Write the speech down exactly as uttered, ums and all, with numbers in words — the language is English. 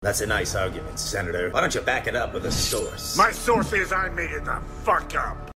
That's a nice argument, Senator. Why don't you back it up with a source? My source is I made it the fuck up.